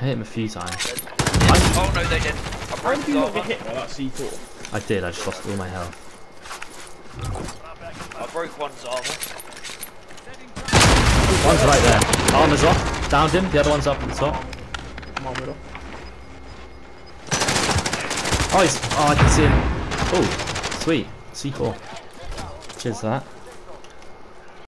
I hit him a few times. Oh no, they didn't. How did you not get hit by that C4? I did, I just lost all my health. I broke one's armor. One's right there. Armor's off. Downed him. The other one's up at the top. Come on, middle. Oh, I can see him. Oh, sweet. C4. Cheers to that.